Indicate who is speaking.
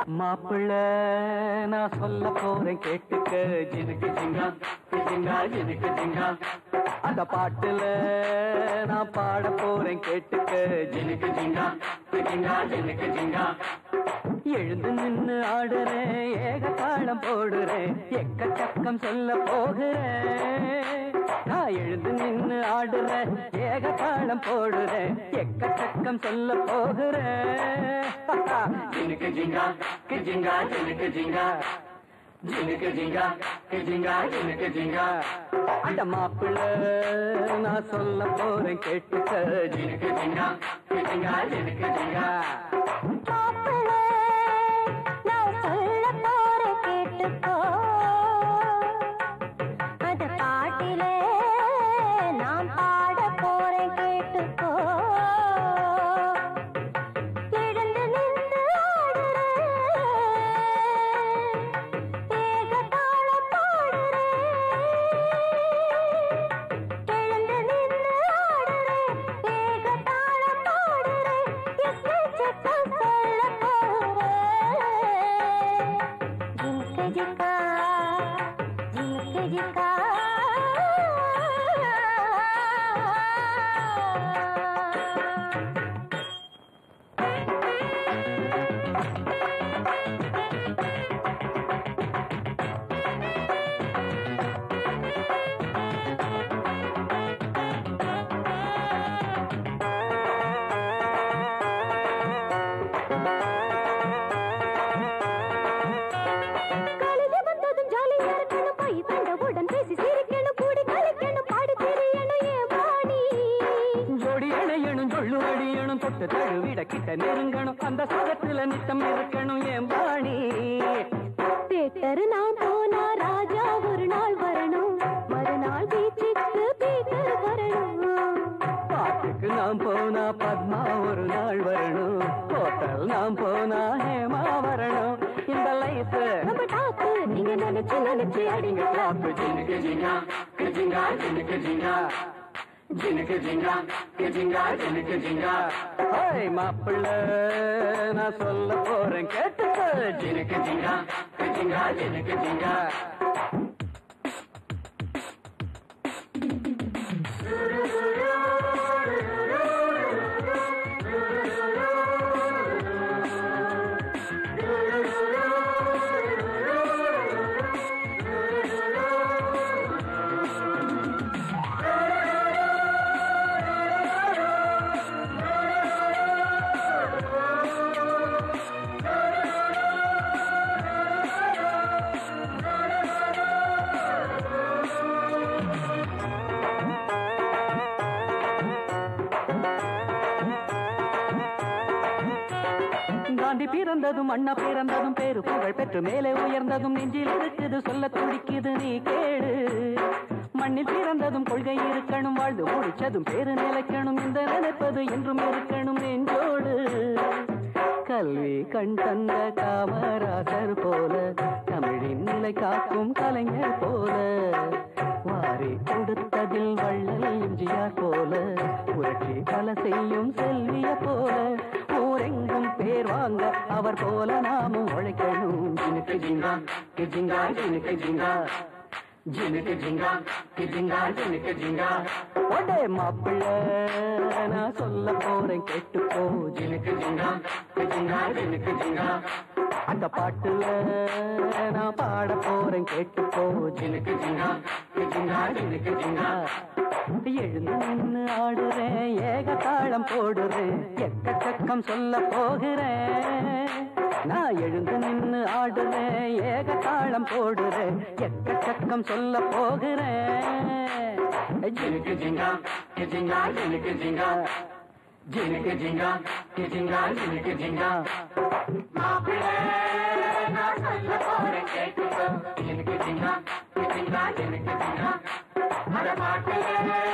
Speaker 1: மாப்பிள்ள நான் சொல்ல போறேன் கேட்டுக்க, ஜினுக்கு ஜிங்கா ஜிங்கா ஜினுக்கு ஜிங்கா. அந்த பாட்டுல நான் பாட போறேன் கேட்டுக்க, ஜினுக்கு ஜிங்கா ஜிங்கா ஜினுக்கு ஜிங்கா. எழுந்து நின்னு ஆடுறேன், ஏக தாளம் போடுறேன், எக்கச்சக்கம் சொல்ல போகிறேன். நான் எழுந்து நின்னு ஆடுறேன், ஏக தாளம் போடுறேன், எக்கச்சக்கம் சொல்ல போகிறேன். ஜினுக்கு ஜிங்கா ஜிங்கா ஜினுக்கு ஜிங்கா ஜினுக்கு ஜிங்கா ஜிங்கா ஜினுக்கு ஜிங்கா. அந்த மாப்பிள்ள நான் சொல்ல போறேன் கேட்டுக்க, ஜினுக்கு ஜிங்கா ஜிங்கா ஜினுக்கு ஜிங்கா. தழுவிட கிட்ட நெருங்கணும், அந்த சுகத்துல நித்தம் இருக்கணும் என் பாணி.
Speaker 2: தேட்டரு நான் போனா ராஜா ஒரு நாள் வரணும், மறுநாள் பீச்சுக்கு பீட்டர் வரணும்.
Speaker 1: பாட்டுக்கு நாம் போனா பத்மா ஒரு நாள் வரணும், ஹோட்டல் நாம் போனா ஹேமா வரணும். இந்த லைஃப்
Speaker 2: நம்ம டாக்கு, நீங்க நினைச்சு நினைச்சு அடிங்க
Speaker 1: டாப்பு. ஜினுக்கு ஜிங்கா ஜிங்கா ஜினுக்கு ஜிங்கா ஜினுக்கு ஜிங்கா ஜிங்கா ஜினுக்கு ஜிங்கா. ஹோய் மாப்பிள்ள நான் சொல்ல போறேன் கேட்டுக்க, ஜினுக்கு ஜிங்கா ஜிங்கா ஜினுக்கு ஜிங்கா. காந்தி பிறந்ததும் அண்ணா பிறந்ததும் பேரு புகழ் பெற்று மேலே உயர்ந்ததும் நெஞ்சில் இருக்குது சொல்ல துடிக்குது நீ கேடு. மண்ணில் பிறந்ததும் கொள்கை இருக்கணும், வாழ்ந்து முடிச்சதும் பேரு நிலைக்கணும், இந்த நினைப்பது என்றும் இருக்கணும் நெஞ்சோடு. கல்வி கண் தந்த காமராசர் போல, தமிழின் நிலை காக்கும் கலைஞர் போல, வாரி கொடுத்ததில் வள்ளல் எம்ஜிஆர் போல, புரட்சி பல செய்யும் செல்விய போல, ஊரெங்கும் பேர் வாங்க அவர் போல நாமும் உழைக்கணும். ஜினுக்கு ஜிங்கா ஜிங்கா ஜினுக்கு ஜிங்கா ஜினுக்கு ஜிங்கா ஜிங்கா ஜினுக்கு ஜிங்கா. ஒடே மாப்பிள்ள நான் சொல்ல போறேன் கேட்டுக்கோ, ஜினுக்கு ஜிங்கா ஜிங்கா ஜினுக்கு ஜிங்கா. அந்த பாட்டுல நான் பாட போறேன் கேட்டுக்கோ, ஜினுக்கு ஜிங்கா ஜிங்கா ஜினுக்கு ஜிங்கா. எழுந்து நின்னு ஆடுறேன், ஏக தாளம் போடுறேன், எக்கச்சக்கம் சொல்ல போகிறேன். நான் எழுந்து நின்னு ஆடுறேன், ஏக தாளம் போடுறேன், எக்கச்சக்கம் சொல்ல போகிறேன். ஜினுக்கு ஜிங்கா ஜிங்கா ஜினுக்கு ஜிங்கா ஜினுக்கு ஜிங்கா ஜிங்கா ஜினுக்கு ஜிங்கா. மாப்பிள்ளை நான் சொல்ல போறேன் கேட்டுக்கோ, ஜினுக்கு ஜிங்கா ஜிங்கா ஜினுக்கு ஜிங்கா. அட மாப்பிள்ளை